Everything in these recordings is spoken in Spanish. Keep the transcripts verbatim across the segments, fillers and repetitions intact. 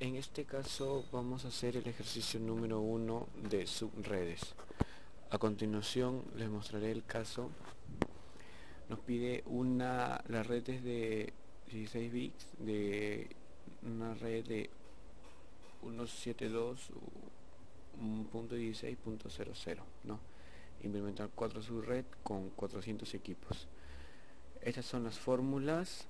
En este caso vamos a hacer el ejercicio número uno de subredes. A continuación les mostraré el caso. Nos pide una, la red es de dieciséis bits, de una red de ciento setenta y dos punto dieciséis punto cero cero, ¿no? Implementar cuatro subred con cuatrocientos equipos. Estas son las fórmulas,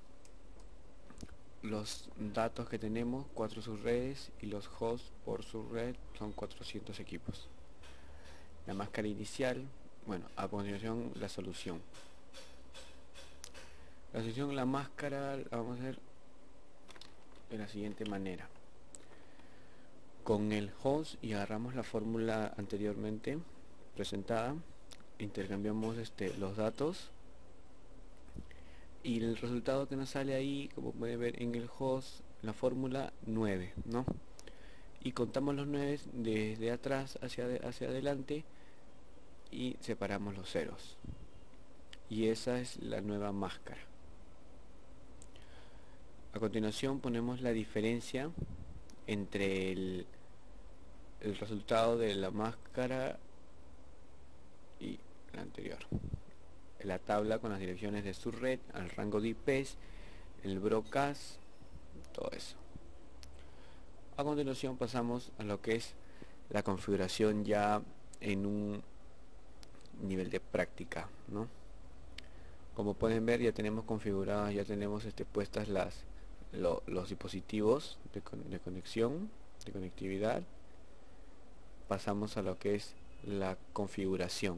los datos que tenemos, cuatro subredes, y los hosts por subred son cuatrocientos equipos. La máscara inicial, bueno, a continuación la solución. La solución de la máscara la vamos a hacer de la siguiente manera. Con el host, y agarramos la fórmula anteriormente presentada, intercambiamos este, los datos, y el resultado que nos sale ahí, como pueden ver en el host, la fórmula nueve, ¿no? Y contamos los nueve desde atrás hacia, de, hacia adelante y separamos los ceros, y esa es la nueva máscara. A continuación ponemos la diferencia entre el, el resultado de la máscara y la anterior, la tabla con las direcciones de subred, el rango de I Ps, el broadcast, todo eso. A continuación pasamos a lo que es la configuración ya en un nivel de práctica, ¿no? Como pueden ver, ya tenemos configuradas, ya tenemos este, puestas las lo, los dispositivos de, de conexión, de conectividad. Pasamos a lo que es la configuración.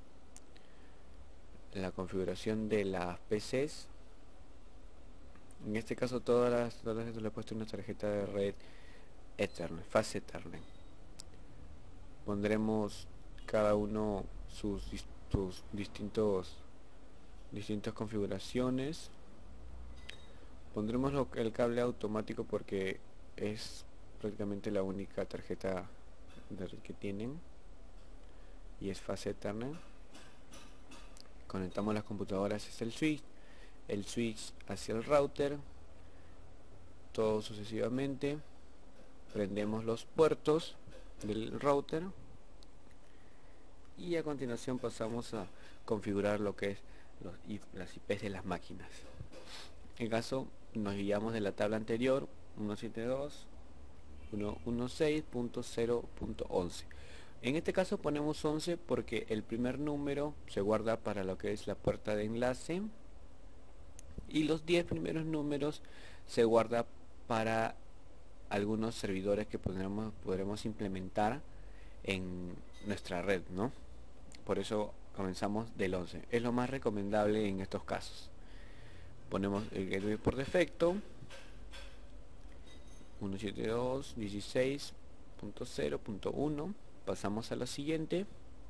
La configuración de las P Cs. En este caso todas las todas las le he puesto una tarjeta de red Ethernet, Fast Ethernet. Pondremos cada uno sus, sus distintos distintas configuraciones. Pondremos lo, el cable automático porque es prácticamente la única tarjeta de red que tienen, y es Fast Ethernet. Conectamos las computadoras hacia el switch, el switch hacia el router, todo sucesivamente. Prendemos los puertos del router y a continuación pasamos a configurar lo que es los, las I Ps de las máquinas. En caso nos guiamos de la tabla anterior, ciento setenta y dos punto dieciséis punto cero punto once. En este caso ponemos once porque el primer número se guarda para lo que es la puerta de enlace, y los diez primeros números se guarda para algunos servidores que podremos, podremos implementar en nuestra red, ¿no? Por eso comenzamos del once, es lo más recomendable en estos casos. Ponemos el gateway por defecto, ciento setenta y dos punto dieciséis punto cero punto uno. Pasamos a la siguiente.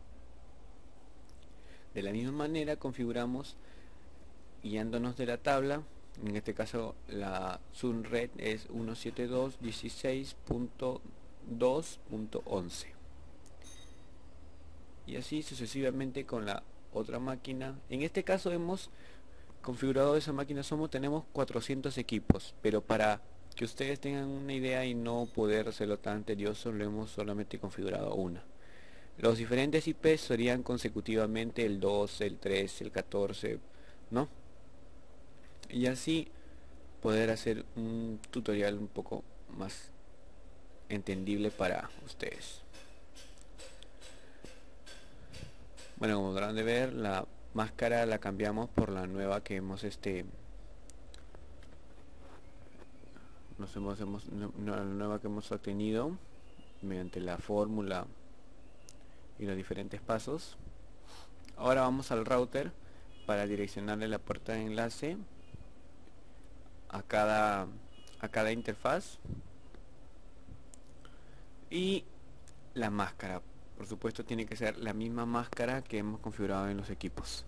De la misma manera configuramos guiándonos de la tabla. En este caso la subred es ciento setenta y dos punto dieciséis punto dos punto once, y así sucesivamente con la otra máquina. En este caso hemos configurado esa máquina, somos tenemos cuatrocientos equipos, pero para que ustedes tengan una idea y no poder hacerlo tan tedioso, lo hemos solamente configurado una. Los diferentes I Ps serían consecutivamente el doce, el trece, el catorce, ¿no? Y así poder hacer un tutorial un poco más entendible para ustedes. Bueno, como podrán de ver, la máscara la cambiamos por la nueva que hemos este nos hemos, hemos la nueva que hemos obtenido mediante la fórmula y los diferentes pasos. Ahora vamos al router para direccionarle la puerta de enlace a cada a cada interfaz, y la máscara, por supuesto, tiene que ser la misma máscara que hemos configurado en los equipos.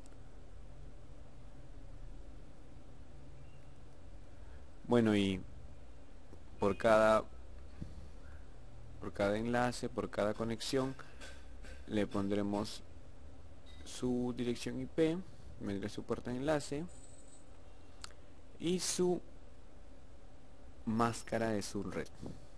Bueno, y por cada por cada enlace, por cada conexión, le pondremos su dirección I P, mediante su puerta de enlace, y su máscara de su red.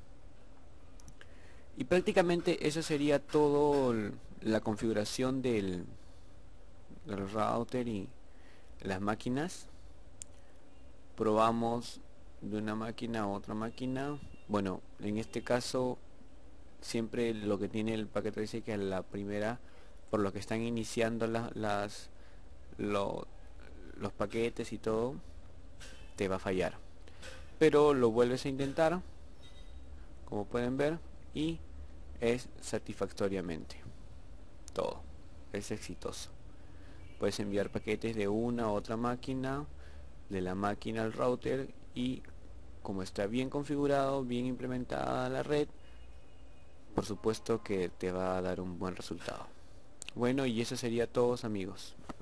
Y prácticamente eso sería todo la configuración del, del router y las máquinas. Probamos de una máquina a otra máquina. Bueno, en este caso siempre lo que tiene el paquete dice que la primera, por lo que están iniciando las, las lo, los paquetes y todo, te va a fallar, pero lo vuelves a intentar, como pueden ver, y es satisfactoriamente todo, es exitoso. Puedes enviar paquetes de una a otra máquina, de la máquina al router, y como está bien configurado, bien implementada la red, por supuesto que te va a dar un buen resultado. Bueno, y eso sería todo, amigos.